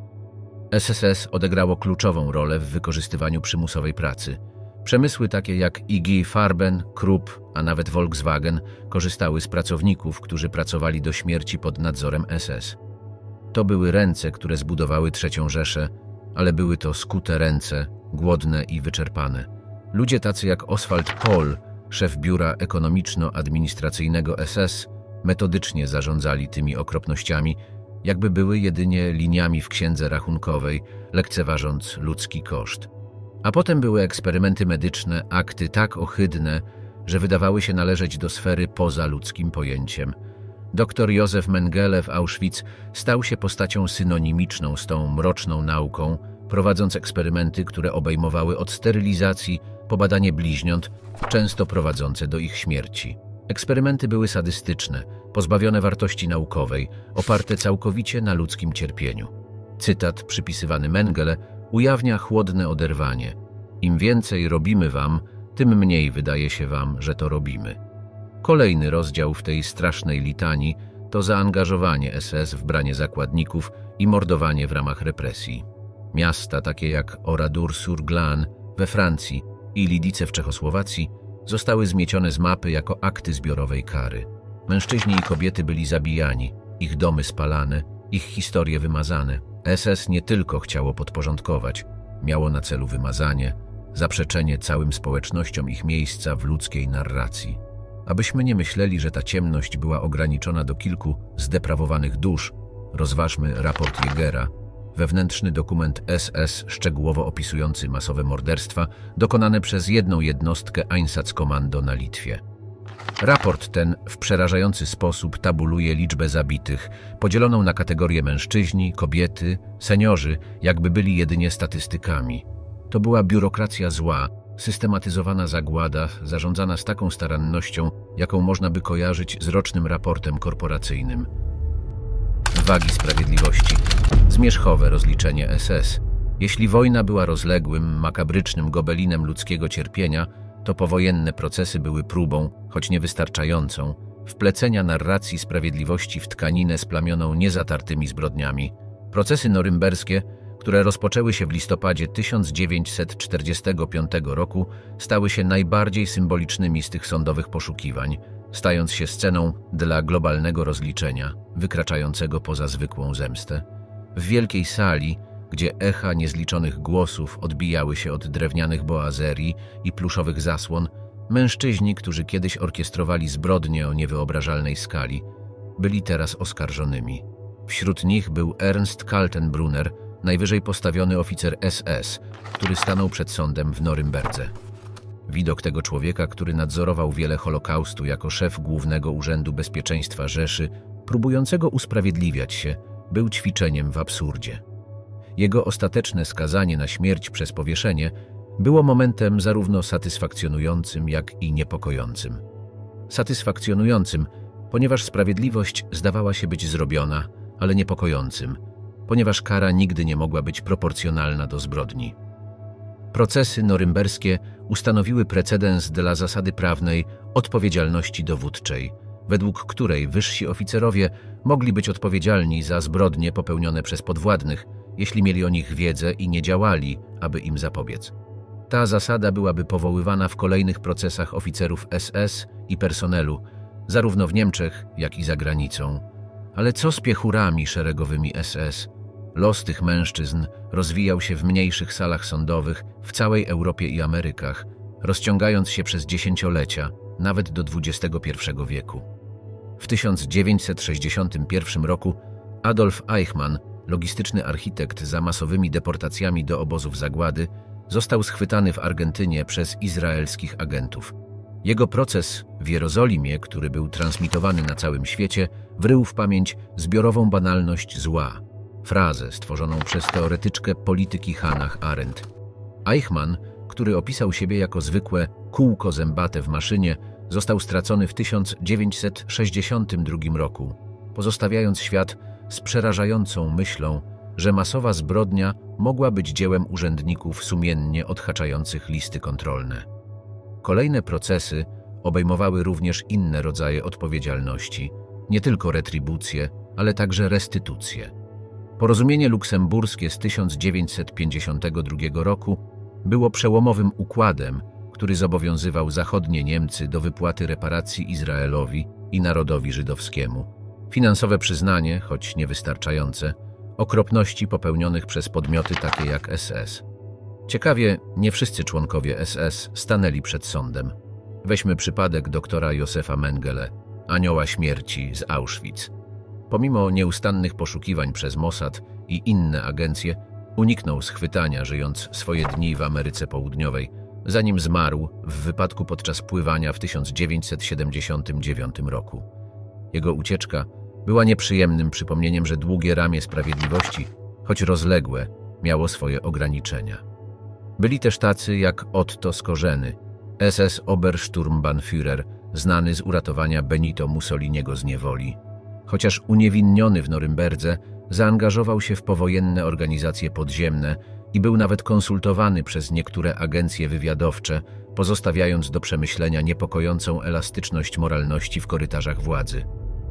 S S S odegrało kluczową rolę w wykorzystywaniu przymusowej pracy. Przemysły takie jak I G Farben, Krupp, a nawet Volkswagen korzystały z pracowników, którzy pracowali do śmierci pod nadzorem S S. To były ręce, które zbudowały trzecią Rzeszę, ale były to skute ręce, głodne i wyczerpane. Ludzie tacy jak Oswald Pohl, szef biura ekonomiczno-administracyjnego S S, metodycznie zarządzali tymi okropnościami, jakby były jedynie liniami w księdze rachunkowej, lekceważąc ludzki koszt. A potem były eksperymenty medyczne, akty tak ohydne, że wydawały się należeć do sfery poza ludzkim pojęciem. Doktor Józef Mengele w Auschwitz stał się postacią synonimiczną z tą mroczną nauką, prowadząc eksperymenty, które obejmowały od sterylizacji po badanie bliźniąt, często prowadzące do ich śmierci. Eksperymenty były sadystyczne, pozbawione wartości naukowej, oparte całkowicie na ludzkim cierpieniu. Cytat przypisywany Mengele ujawnia chłodne oderwanie. Im więcej robimy wam, tym mniej wydaje się wam, że to robimy. Kolejny rozdział w tej strasznej litanii to zaangażowanie S S w branie zakładników i mordowanie w ramach represji. Miasta takie jak Oradour-sur-Glane we Francji i Lidice w Czechosłowacji zostały zmiecione z mapy jako akty zbiorowej kary. Mężczyźni i kobiety byli zabijani, ich domy spalane, ich historie wymazane. S S nie tylko chciało podporządkować, miało na celu wymazanie, zaprzeczenie całym społecznościom ich miejsca w ludzkiej narracji. Abyśmy nie myśleli, że ta ciemność była ograniczona do kilku zdeprawowanych dusz, rozważmy raport Jägera, wewnętrzny dokument S S szczegółowo opisujący masowe morderstwa dokonane przez jedną jednostkę Einsatzkommando na Litwie. Raport ten w przerażający sposób tabuluje liczbę zabitych, podzieloną na kategorie mężczyźni, kobiety, seniorzy, jakby byli jedynie statystykami. To była biurokracja zła, systematyzowana zagłada, zarządzana z taką starannością, jaką można by kojarzyć z rocznym raportem korporacyjnym. Wagi sprawiedliwości. Zmierzchowe rozliczenie S S. Jeśli wojna była rozległym, makabrycznym gobelinem ludzkiego cierpienia, to powojenne procesy były próbą, choć niewystarczającą, wplecenia narracji sprawiedliwości w tkaninę splamioną niezatartymi zbrodniami. Procesy norymberskie, które rozpoczęły się w listopadzie tysiąc dziewięćset czterdziestego piątego roku, stały się najbardziej symbolicznymi z tych sądowych poszukiwań, stając się sceną dla globalnego rozliczenia, wykraczającego poza zwykłą zemstę. W wielkiej sali, gdzie echa niezliczonych głosów odbijały się od drewnianych boazerii i pluszowych zasłon, mężczyźni, którzy kiedyś orkiestrowali zbrodnie o niewyobrażalnej skali, byli teraz oskarżonymi. Wśród nich był Ernst Kaltenbrunner, najwyżej postawiony oficer S S, który stanął przed sądem w Norymberdze. Widok tego człowieka, który nadzorował wiele Holokaustu jako szef Głównego Urzędu Bezpieczeństwa Rzeszy, próbującego usprawiedliwiać się, był ćwiczeniem w absurdzie. Jego ostateczne skazanie na śmierć przez powieszenie było momentem zarówno satysfakcjonującym, jak i niepokojącym. Satysfakcjonującym, ponieważ sprawiedliwość zdawała się być zrobiona, ale niepokojącym, ponieważ kara nigdy nie mogła być proporcjonalna do zbrodni. Procesy norymberskie ustanowiły precedens dla zasady prawnej odpowiedzialności dowódczej, według której wyżsi oficerowie mogli być odpowiedzialni za zbrodnie popełnione przez podwładnych, jeśli mieli o nich wiedzę i nie działali, aby im zapobiec. Ta zasada byłaby powoływana w kolejnych procesach oficerów S S i personelu, zarówno w Niemczech, jak i za granicą. Ale co z piechurami szeregowymi S S? Los tych mężczyzn rozwijał się w mniejszych salach sądowych w całej Europie i Amerykach, rozciągając się przez dziesięciolecia, nawet do dwudziestego pierwszego wieku. W tysiąc dziewięćset sześćdziesiątym pierwszym roku Adolf Eichmann, logistyczny architekt za masowymi deportacjami do obozów zagłady, został schwytany w Argentynie przez izraelskich agentów. Jego proces w Jerozolimie, który był transmitowany na całym świecie, wrył w pamięć zbiorową banalność zła, frazę stworzoną przez teoretyczkę polityki Hannah Arendt. Eichmann, który opisał siebie jako zwykłe kółko zębate w maszynie, został stracony w tysiąc dziewięćset sześćdziesiątym drugim roku, pozostawiając świat z przerażającą myślą, że masowa zbrodnia mogła być dziełem urzędników sumiennie odhaczających listy kontrolne. Kolejne procesy obejmowały również inne rodzaje odpowiedzialności, nie tylko retrybucje, ale także restytucje. Porozumienie luksemburskie z tysiąc dziewięćset pięćdziesiątego drugiego roku było przełomowym układem, który zobowiązywał zachodnie Niemcy do wypłaty reparacji Izraelowi i narodowi żydowskiemu. Finansowe przyznanie, choć niewystarczające, okropności popełnionych przez podmioty takie jak S S. Ciekawie, nie wszyscy członkowie S S stanęli przed sądem. Weźmy przypadek doktora Josefa Mengele, anioła śmierci z Auschwitz. Pomimo nieustannych poszukiwań przez Mossad i inne agencje, uniknął schwytania, żyjąc swoje dni w Ameryce Południowej, zanim zmarł w wypadku podczas pływania w tysiąc dziewięćset siedemdziesiątym dziewiątym roku. Jego ucieczka była nieprzyjemnym przypomnieniem, że długie ramię sprawiedliwości, choć rozległe, miało swoje ograniczenia. Byli też tacy jak Otto Skorzeny, S S Obersturmbannführer, znany z uratowania Benito Mussoliniego z niewoli. Chociaż uniewinniony w Norymberdze, zaangażował się w powojenne organizacje podziemne i był nawet konsultowany przez niektóre agencje wywiadowcze, pozostawiając do przemyślenia niepokojącą elastyczność moralności w korytarzach władzy.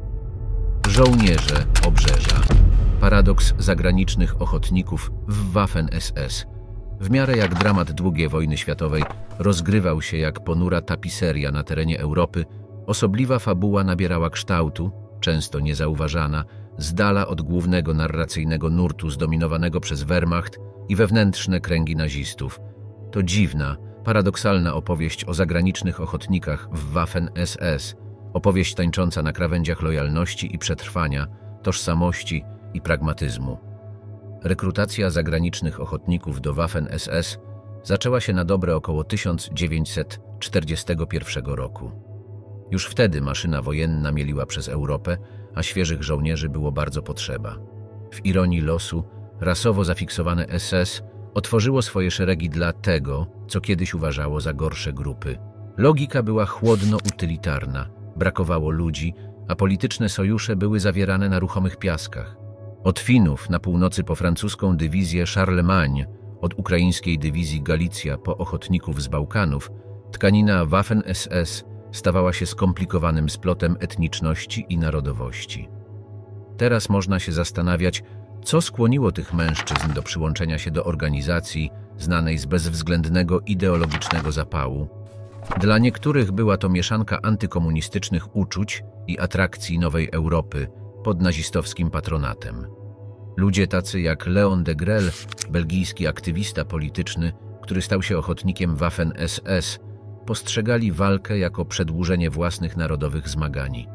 Żołnierze Obrzeża. Paradoks zagranicznych ochotników w Waffen-S S. W miarę jak dramat drugiej wojny światowej rozgrywał się jak ponura tapiseria na terenie Europy, osobliwa fabuła nabierała kształtu, często niezauważana, z dala od głównego narracyjnego nurtu zdominowanego przez Wehrmacht i wewnętrzne kręgi nazistów. To dziwna, paradoksalna opowieść o zagranicznych ochotnikach w Waffen-S S, opowieść tańcząca na krawędziach lojalności i przetrwania, tożsamości i pragmatyzmu. Rekrutacja zagranicznych ochotników do Waffen-S S zaczęła się na dobre około tysiąc dziewięćset czterdziestego pierwszego roku. Już wtedy maszyna wojenna mieliła przez Europę, a świeżych żołnierzy było bardzo potrzeba. W ironii losu, rasowo zafiksowane S S otworzyło swoje szeregi dla tego, co kiedyś uważało za gorsze grupy. Logika była chłodno-utylitarna, brakowało ludzi, a polityczne sojusze były zawierane na ruchomych piaskach. Od Finów na północy po francuską dywizję Charlemagne, od ukraińskiej dywizji Galicja po ochotników z Bałkanów, tkanina Waffen-S S stawała się skomplikowanym splotem etniczności i narodowości. Teraz można się zastanawiać, co skłoniło tych mężczyzn do przyłączenia się do organizacji znanej z bezwzględnego ideologicznego zapału. Dla niektórych była to mieszanka antykomunistycznych uczuć i atrakcji nowej Europy pod nazistowskim patronatem. Ludzie tacy jak Leon Degrelle, belgijski aktywista polityczny, który stał się ochotnikiem Waffen-S S, postrzegali walkę jako przedłużenie własnych narodowych zmagań.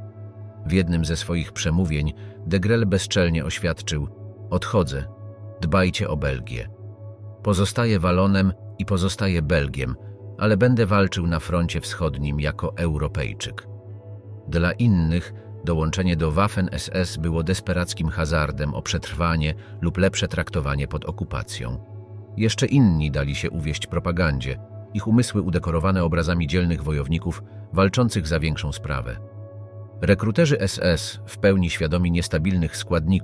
W jednym ze swoich przemówień Degrelle bezczelnie oświadczył: odchodzę, dbajcie o Belgię. Pozostaję Walonem i pozostaję Belgiem, ale będę walczył na froncie wschodnim jako Europejczyk. Dla innych dołączenie do Waffen-S S było desperackim hazardem o przetrwanie lub lepsze traktowanie pod okupacją. Jeszcze inni dali się uwieść propagandzie, ich umysły udekorowane obrazami dzielnych wojowników walczących za większą sprawę. Rekruterzy S S, w pełni świadomi niestabilnych składników,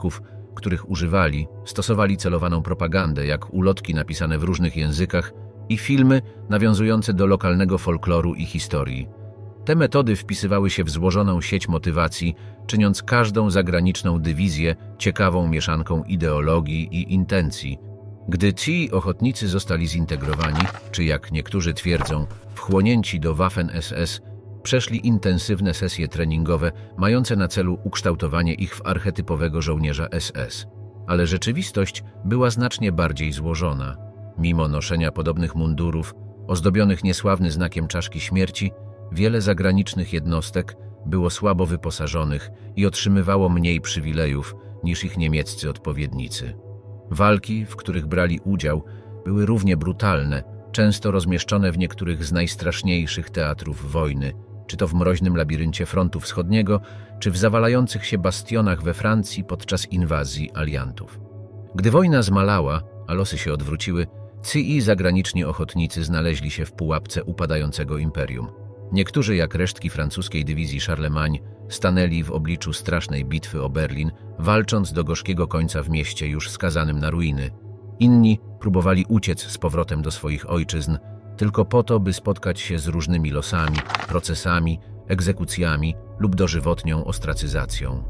których używali, stosowali celowaną propagandę, jak ulotki napisane w różnych językach i filmy nawiązujące do lokalnego folkloru i historii. Te metody wpisywały się w złożoną sieć motywacji, czyniąc każdą zagraniczną dywizję ciekawą mieszanką ideologii i intencji. Gdy ci ochotnicy zostali zintegrowani, czy jak niektórzy twierdzą, wchłonięci do Waffen-S S, przeszli intensywne sesje treningowe mające na celu ukształtowanie ich w archetypowego żołnierza S S. Ale rzeczywistość była znacznie bardziej złożona. Mimo noszenia podobnych mundurów, ozdobionych niesławnym znakiem czaszki śmierci, wiele zagranicznych jednostek było słabo wyposażonych i otrzymywało mniej przywilejów niż ich niemieccy odpowiednicy. Walki, w których brali udział, były równie brutalne, często rozmieszczone w niektórych z najstraszniejszych teatrów wojny, czy to w mroźnym labiryncie frontu wschodniego, czy w zawalających się bastionach we Francji podczas inwazji aliantów. Gdy wojna zmalała, a losy się odwróciły, ci zagraniczni ochotnicy znaleźli się w pułapce upadającego imperium. Niektórzy, jak resztki francuskiej dywizji Charlemagne, stanęli w obliczu strasznej bitwy o Berlin, walcząc do gorzkiego końca w mieście już skazanym na ruiny. Inni próbowali uciec z powrotem do swoich ojczyzn, tylko po to, by spotkać się z różnymi losami, procesami, egzekucjami lub dożywotnią ostracyzacją.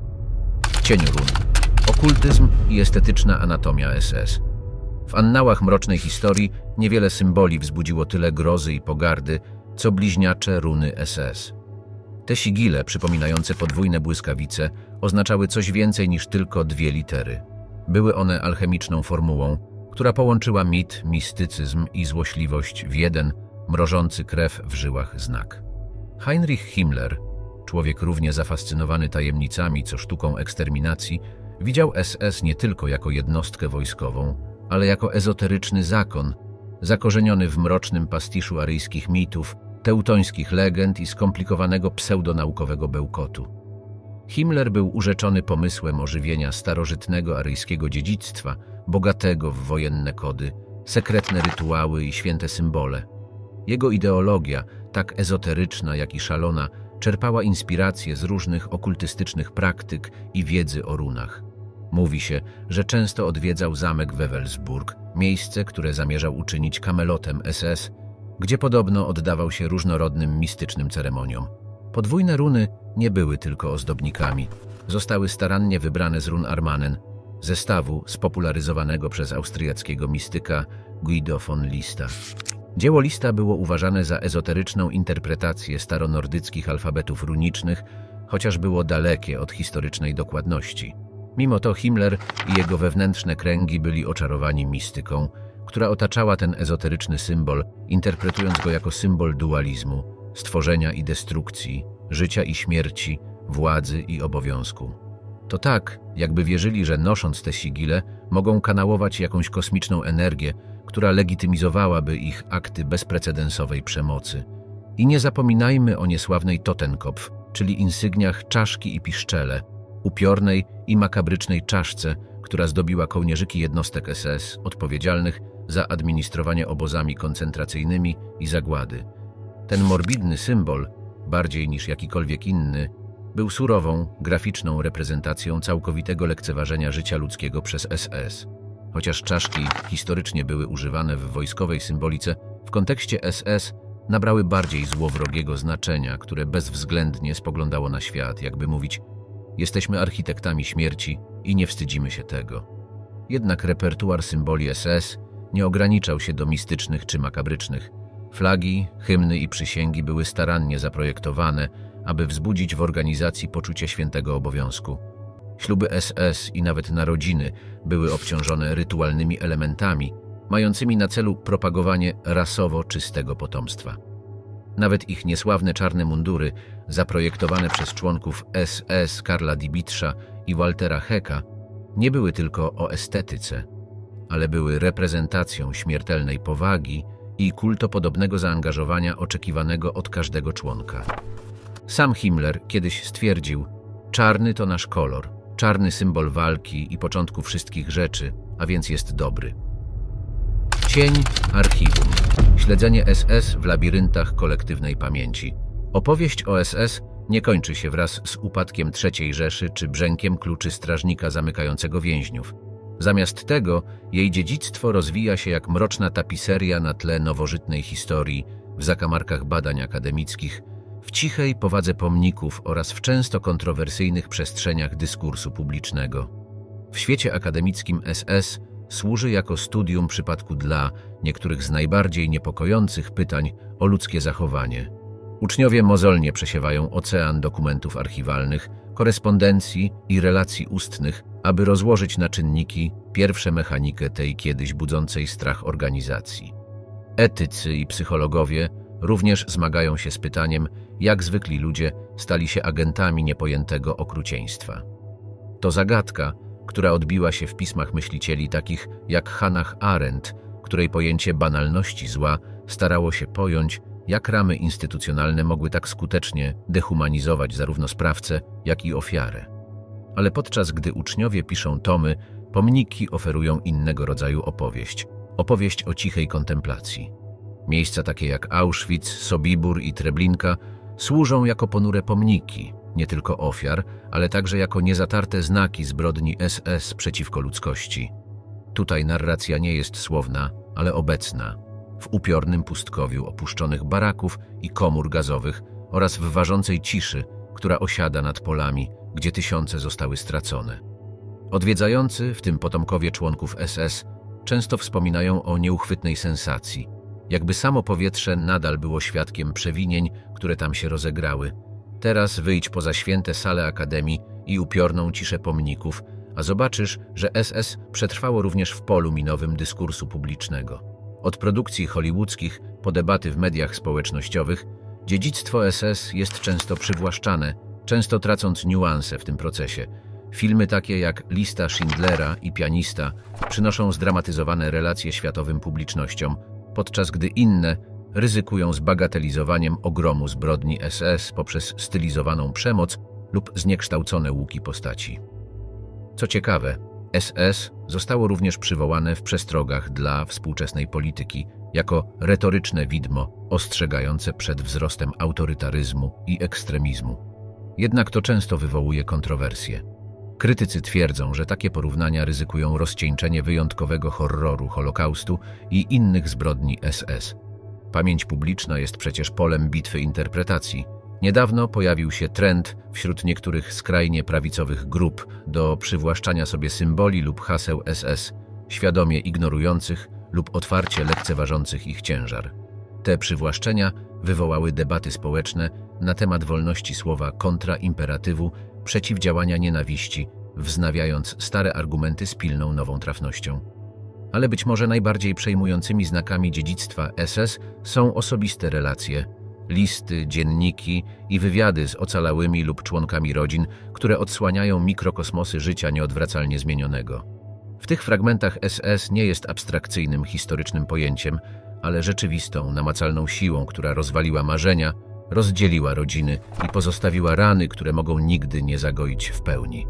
Cień run. Okultyzm i estetyczna anatomia S S. W annałach mrocznej historii niewiele symboli wzbudziło tyle grozy i pogardy, co bliźniacze runy S S. Te sigile, przypominające podwójne błyskawice, oznaczały coś więcej niż tylko dwie litery. Były one alchemiczną formułą, która połączyła mit, mistycyzm i złośliwość w jeden, mrożący krew w żyłach znak. Heinrich Himmler, człowiek równie zafascynowany tajemnicami co sztuką eksterminacji, widział S S nie tylko jako jednostkę wojskową, ale jako ezoteryczny zakon, zakorzeniony w mrocznym pastiszu aryjskich mitów, teutońskich legend i skomplikowanego pseudonaukowego bełkotu. Himmler był urzeczony pomysłem ożywienia starożytnego aryjskiego dziedzictwa, bogatego w wojenne kody, sekretne rytuały i święte symbole. Jego ideologia, tak ezoteryczna jak i szalona, czerpała inspiracje z różnych okultystycznych praktyk i wiedzy o runach. Mówi się, że często odwiedzał zamek Wewelsburg, miejsce, które zamierzał uczynić kamelotem S S, gdzie podobno oddawał się różnorodnym mistycznym ceremoniom. Podwójne runy nie były tylko ozdobnikami. Zostały starannie wybrane z run Armanen, zestawu spopularyzowanego przez austriackiego mistyka Guido von Lista. Dzieło Lista było uważane za ezoteryczną interpretację staronordyckich alfabetów runicznych, chociaż było dalekie od historycznej dokładności. Mimo to Himmler i jego wewnętrzne kręgi byli oczarowani mistyką, która otaczała ten ezoteryczny symbol, interpretując go jako symbol dualizmu, stworzenia i destrukcji, życia i śmierci, władzy i obowiązku. To tak, jakby wierzyli, że nosząc te sigile, mogą kanałować jakąś kosmiczną energię, która legitymizowałaby ich akty bezprecedensowej przemocy. I nie zapominajmy o niesławnej Totenkopf, czyli insygniach czaszki i piszczele, upiornej i makabrycznej czaszce, która zdobiła kołnierzyki jednostek S S odpowiedzialnych za administrowanie obozami koncentracyjnymi i zagłady. Ten morbidny symbol, bardziej niż jakikolwiek inny, był surową, graficzną reprezentacją całkowitego lekceważenia życia ludzkiego przez S S. Chociaż czaszki historycznie były używane w wojskowej symbolice, w kontekście S S nabrały bardziej złowrogiego znaczenia, które bezwzględnie spoglądało na świat, jakby mówić: jesteśmy architektami śmierci i nie wstydzimy się tego. Jednak repertuar symboli S S nie ograniczał się do mistycznych czy makabrycznych. Flagi, hymny i przysięgi były starannie zaprojektowane, aby wzbudzić w organizacji poczucie świętego obowiązku. Śluby S S i nawet narodziny były obciążone rytualnymi elementami, mającymi na celu propagowanie rasowo czystego potomstwa. Nawet ich niesławne czarne mundury, zaprojektowane przez członków S S Karla Diebitscha i Waltera Hecka, nie były tylko o estetyce, ale były reprezentacją śmiertelnej powagi i kultopodobnego zaangażowania oczekiwanego od każdego członka. Sam Himmler kiedyś stwierdził: czarny to nasz kolor, czarny symbol walki i początku wszystkich rzeczy, a więc jest dobry. Cień archiwum. Śledzenie S S w labiryntach kolektywnej pamięci. Opowieść o S S Nie kończy się wraz z upadkiem trzeciej Rzeszy czy brzękiem kluczy strażnika zamykającego więźniów. Zamiast tego jej dziedzictwo rozwija się jak mroczna tapiseria na tle nowożytnej historii, w zakamarkach badań akademickich, w cichej powadze pomników oraz w często kontrowersyjnych przestrzeniach dyskursu publicznego. W świecie akademickim S S służy jako studium przypadku dla niektórych z najbardziej niepokojących pytań o ludzkie zachowanie. Uczniowie mozolnie przesiewają ocean dokumentów archiwalnych, korespondencji i relacji ustnych, aby rozłożyć na czynniki pierwsze mechanikę tej kiedyś budzącej strach organizacji. Etycy i psychologowie również zmagają się z pytaniem, jak zwykli ludzie stali się agentami niepojętego okrucieństwa. To zagadka, która odbiła się w pismach myślicieli takich jak Hannah Arendt, której pojęcie banalności zła starało się pojąć, jak ramy instytucjonalne mogły tak skutecznie dehumanizować zarówno sprawcę, jak i ofiarę. Ale podczas gdy uczniowie piszą tomy, pomniki oferują innego rodzaju opowieść. Opowieść o cichej kontemplacji. Miejsca takie jak Auschwitz, Sobibór i Treblinka służą jako ponure pomniki, nie tylko ofiar, ale także jako niezatarte znaki zbrodni S S przeciwko ludzkości. Tutaj narracja nie jest słowna, ale obecna, w upiornym pustkowiu opuszczonych baraków i komór gazowych oraz w ważącej ciszy, która osiada nad polami, gdzie tysiące zostały stracone. Odwiedzający, w tym potomkowie członków S S, często wspominają o nieuchwytnej sensacji, jakby samo powietrze nadal było świadkiem przewinień, które tam się rozegrały. Teraz wyjdź poza święte sale akademii i upiorną ciszę pomników, a zobaczysz, że S S przetrwało również w polu minowym dyskursu publicznego. Od produkcji hollywoodzkich po debaty w mediach społecznościowych, dziedzictwo S S jest często przywłaszczane, często tracąc niuanse w tym procesie. Filmy takie jak Lista Schindlera i Pianista przynoszą zdramatyzowane relacje światowym publicznościom, podczas gdy inne ryzykują zbagatelizowaniem ogromu zbrodni S S poprzez stylizowaną przemoc lub zniekształcone łuki postaci. Co ciekawe, S S zostało również przywołane w przestrogach dla współczesnej polityki jako retoryczne widmo ostrzegające przed wzrostem autorytaryzmu i ekstremizmu. Jednak to często wywołuje kontrowersje. Krytycy twierdzą, że takie porównania ryzykują rozcieńczenie wyjątkowego horroru Holokaustu i innych zbrodni S S. Pamięć publiczna jest przecież polem bitwy interpretacji. Niedawno pojawił się trend wśród niektórych skrajnie prawicowych grup do przywłaszczania sobie symboli lub haseł S S, świadomie ignorujących lub otwarcie lekceważących ich ciężar. Te przywłaszczenia wywołały debaty społeczne na temat wolności słowa kontra imperatywu przeciwdziałania nienawiści, wznawiając stare argumenty z pilną nową trafnością. Ale być może najbardziej przejmującymi znakami dziedzictwa S S są osobiste relacje, listy, dzienniki i wywiady z ocalałymi lub członkami rodzin, które odsłaniają mikrokosmosy życia nieodwracalnie zmienionego. W tych fragmentach S S nie jest abstrakcyjnym historycznym pojęciem, ale rzeczywistą, namacalną siłą, która rozwaliła marzenia, rozdzieliła rodziny i pozostawiła rany, które mogą nigdy nie zagoić w pełni.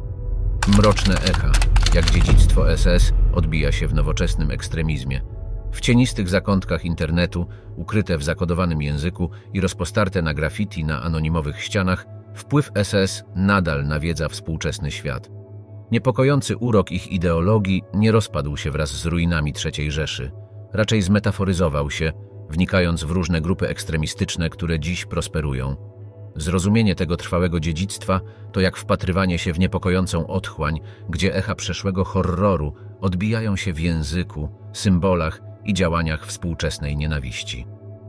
Mroczne echa, jak dziedzictwo S S, odbija się w nowoczesnym ekstremizmie. W cienistych zakątkach internetu, ukryte w zakodowanym języku i rozpostarte na graffiti na anonimowych ścianach, wpływ S S nadal nawiedza współczesny świat. Niepokojący urok ich ideologii nie rozpadł się wraz z ruinami trzeciej Rzeszy. Raczej zmetaforyzował się, wnikając w różne grupy ekstremistyczne, które dziś prosperują. Zrozumienie tego trwałego dziedzictwa to jak wpatrywanie się w niepokojącą otchłań, gdzie echa przeszłego horroru odbijają się w języku, symbolach i działaniach współczesnej nienawiści.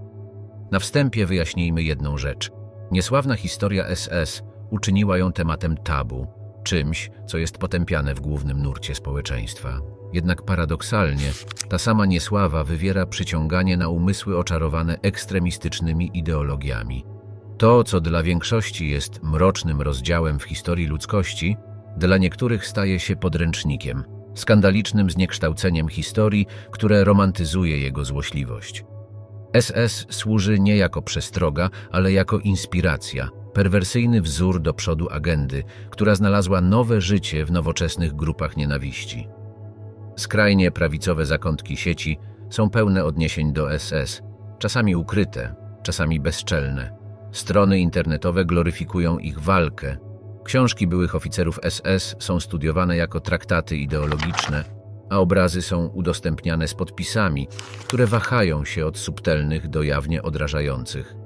Na wstępie wyjaśnijmy jedną rzecz. Niesławna historia S S uczyniła ją tematem tabu, czymś, co jest potępiane w głównym nurcie społeczeństwa. Jednak paradoksalnie, ta sama niesława wywiera przyciąganie na umysły oczarowane ekstremistycznymi ideologiami. To, co dla większości jest mrocznym rozdziałem w historii ludzkości, dla niektórych staje się podręcznikiem, skandalicznym zniekształceniem historii, które romantyzuje jego złośliwość. S S służy nie jako przestroga, ale jako inspiracja, perwersyjny wzór do przodu agendy, która znalazła nowe życie w nowoczesnych grupach nienawiści. Skrajnie prawicowe zakątki sieci są pełne odniesień do S S, czasami ukryte, czasami bezczelne. Strony internetowe gloryfikują ich walkę. Książki byłych oficerów S S są studiowane jako traktaty ideologiczne, a obrazy są udostępniane z podpisami, które wahają się od subtelnych do jawnie odrażających.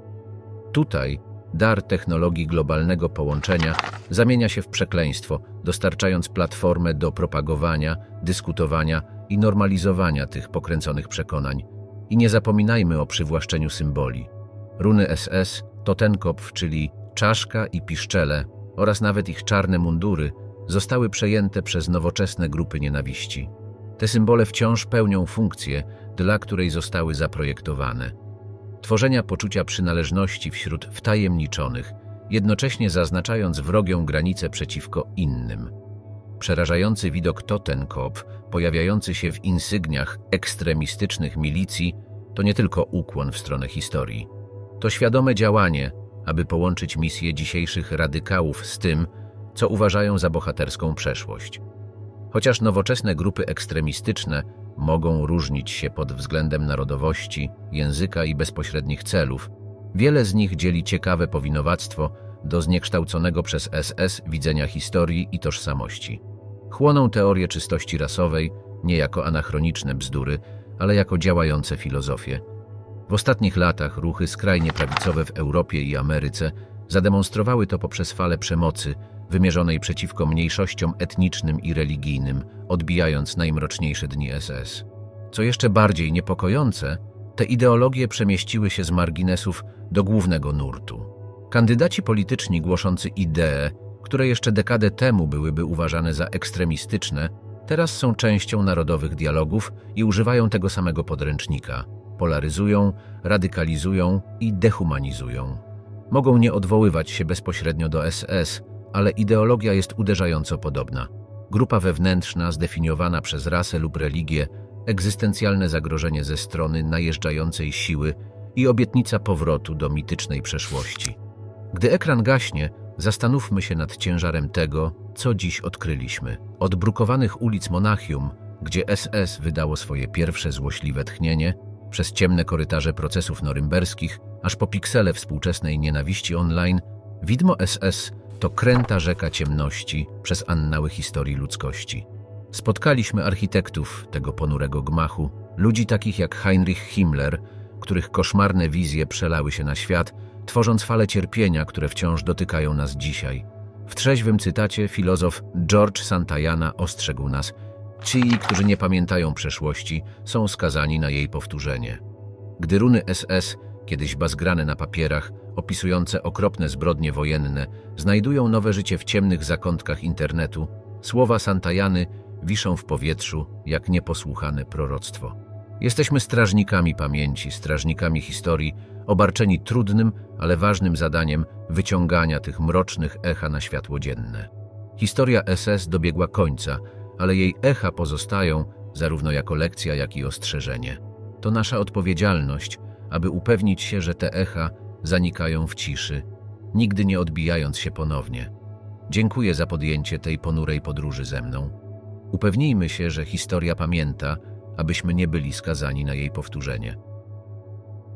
Tutaj dar technologii globalnego połączenia zamienia się w przekleństwo, dostarczając platformę do propagowania, dyskutowania i normalizowania tych pokręconych przekonań. I nie zapominajmy o przywłaszczeniu symboli. Runy S S, Totenkopf, czyli czaszka i piszczele, oraz nawet ich czarne mundury zostały przejęte przez nowoczesne grupy nienawiści. Te symbole wciąż pełnią funkcję, dla której zostały zaprojektowane. Tworzenia poczucia przynależności wśród wtajemniczonych, jednocześnie zaznaczając wrogią granicę przeciwko innym. Przerażający widok Totenkopf, pojawiający się w insygniach ekstremistycznych milicji, to nie tylko ukłon w stronę historii. To świadome działanie, aby połączyć misję dzisiejszych radykałów z tym, co uważają za bohaterską przeszłość. Chociaż nowoczesne grupy ekstremistyczne mogą różnić się pod względem narodowości, języka i bezpośrednich celów, wiele z nich dzieli ciekawe powinowactwo do zniekształconego przez S S widzenia historii i tożsamości. Chłoną teorię czystości rasowej nie jako anachroniczne bzdury, ale jako działające filozofie. W ostatnich latach ruchy skrajnie prawicowe w Europie i Ameryce zademonstrowały to poprzez falę przemocy wymierzonej przeciwko mniejszościom etnicznym i religijnym, odbijając najmroczniejsze dni S S. Co jeszcze bardziej niepokojące, te ideologie przemieściły się z marginesów do głównego nurtu. Kandydaci polityczni głoszący idee, które jeszcze dekadę temu byłyby uważane za ekstremistyczne, teraz są częścią narodowych dialogów i używają tego samego podręcznika. Polaryzują, radykalizują i dehumanizują. Mogą nie odwoływać się bezpośrednio do S S, ale ideologia jest uderzająco podobna. Grupa wewnętrzna zdefiniowana przez rasę lub religię, egzystencjalne zagrożenie ze strony najeżdżającej siły i obietnica powrotu do mitycznej przeszłości. Gdy ekran gaśnie, zastanówmy się nad ciężarem tego, co dziś odkryliśmy. Od brukowanych ulic Monachium, gdzie S S wydało swoje pierwsze złośliwe tchnienie, przez ciemne korytarze procesów norymberskich, aż po piksele współczesnej nienawiści online, widmo S S to kręta rzeka ciemności przez annały historii ludzkości. Spotkaliśmy architektów tego ponurego gmachu, ludzi takich jak Heinrich Himmler, których koszmarne wizje przelały się na świat, tworząc fale cierpienia, które wciąż dotykają nas dzisiaj. W trzeźwym cytacie filozof George Santayana ostrzegł nas: ci, którzy nie pamiętają przeszłości, są skazani na jej powtórzenie. Gdy runy S S, kiedyś bazgrane na papierach, opisujące okropne zbrodnie wojenne, znajdują nowe życie w ciemnych zakątkach internetu, słowa Santayany wiszą w powietrzu jak nieposłuchane proroctwo. Jesteśmy strażnikami pamięci, strażnikami historii, obarczeni trudnym, ale ważnym zadaniem wyciągania tych mrocznych echa na światło dzienne. Historia S S dobiegła końca, ale jej echa pozostają zarówno jako lekcja, jak i ostrzeżenie. To nasza odpowiedzialność, aby upewnić się, że te echa zanikają w ciszy, nigdy nie odbijając się ponownie. Dziękuję za podjęcie tej ponurej podróży ze mną. Upewnijmy się, że historia pamięta, abyśmy nie byli skazani na jej powtórzenie.